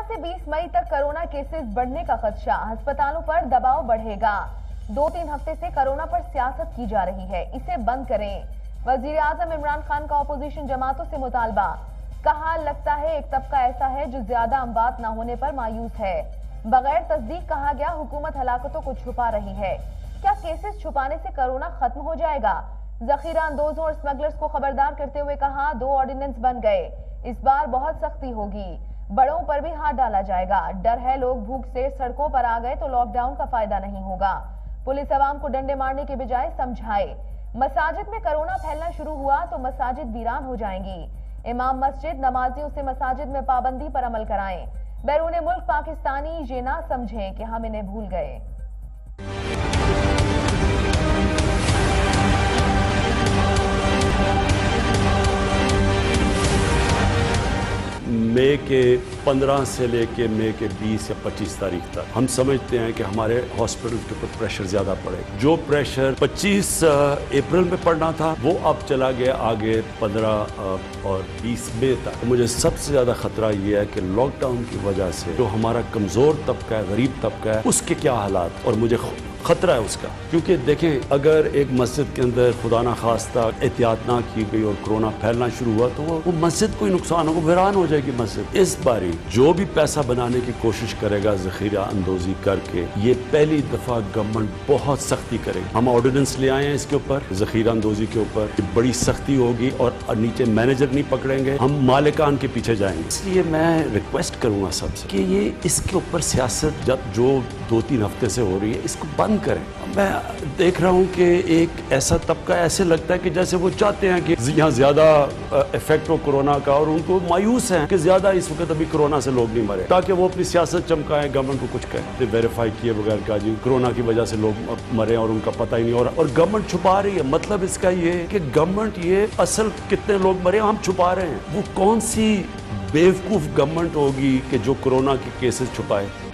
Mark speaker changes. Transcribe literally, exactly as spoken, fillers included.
Speaker 1: से बीस मई तक कोरोना केसेस बढ़ने का खदशा, अस्पतालों पर दबाव बढ़ेगा। दो तीन हफ्ते से कोरोना पर सियासत की जा रही है, इसे बंद करें। वजीर आजम इमरान खान का अपोजिशन जमातों से मुतालबा। कहा, लगता है एक तबका ऐसा है जो ज्यादा अमवात न होने पर मायूस है। बगैर तस्दीक कहा गया, हुकूमत हलाकतों को छुपा रही है। क्या केसेस छुपाने से कोरोना खत्म हो जाएगा? जखीरा अंदोजों और स्मगलर्स को खबरदार करते हुए कहा, दो ऑर्डिनेंस बन गए, इस बार बहुत सख्ती होगी, बड़ों पर भी हाथ डाला जाएगा। डर है लोग भूख से सड़कों पर आ गए तो लॉकडाउन का फायदा नहीं होगा। पुलिस अवाम को डंडे मारने के बजाय समझाए। मसाजिद में कोरोना फैलना शुरू हुआ तो मसाजिद वीरान हो जाएंगी। इमाम मस्जिद नमाजियों से मसाजिद में पाबंदी पर अमल कराएं। बैरून मुल्क पाकिस्तानी ये ना समझें कि हम इन्हें भूल गए।
Speaker 2: मई के पंद्रह से लेके मई के बीस या पच्चीस तारीख तक हम समझते हैं कि हमारे हॉस्पिटल के ऊपर प्रेशर ज्यादा पड़ेगा। जो प्रेशर पच्चीस अप्रैल में पड़ना था वो अब चला गया आगे पंद्रह और बीस मई तक। मुझे सबसे ज्यादा खतरा ये है कि लॉकडाउन की वजह से जो हमारा कमजोर तबका है, गरीब तबका है, उसके क्या हालात, और मुझे खतरा है उसका। क्योंकि देखें, अगर एक मस्जिद के अंदर खुदा ना खास्ता एहतियात ना की गई और कोरोना फैलना शुरू हुआ तो वो, वो मस्जिद को ही नुकसान होगा, वीरान हो जाएगी मस्जिद। इस बारी जो भी पैसा बनाने की कोशिश करेगा जखीरा अंदोजी करके, ये पहली दफा गवर्नमेंट बहुत सख्ती करेगी। हम ऑर्डिनेंस ले आए हैं इसके ऊपर, जखीरा अंदोजी के ऊपर बड़ी सख्ती होगी और नीचे मैनेजर नहीं पकड़ेंगे, हम मालिकान के पीछे जाएंगे। इसलिए मैं रिक्वेस्ट करूंगा सबसे कि ये इसके ऊपर सियासत जब जो दो तीन हफ्ते से हो रही है, इसको बंद करें। मैं देख रहा हूं कि एक ऐसा तबका ऐसे लगता है कि जैसे वो चाहते हैं कि यहाँ ज्यादा इफेक्ट हो कोरोना का, और उनको मायूस हैं कि ज्यादा इस वक्त अभी कोरोना से लोग नहीं मरे, ताकि वो अपनी सियासत चमकाएं, गवर्नमेंट को कुछ कहें। वेरीफाई किए बगैर का जी कोरोना की वजह से लोग मरे और उनका पता ही नहीं हो रहा, और गवर्नमेंट छुपा रही है। मतलब इसका ये है कि गवर्नमेंट ये असल कितने लोग मरे हम छुपा रहे हैं। वो कौन सी बेवकूफ गवर्नमेंट होगी कि जो कोरोना के केसेस छुपाए।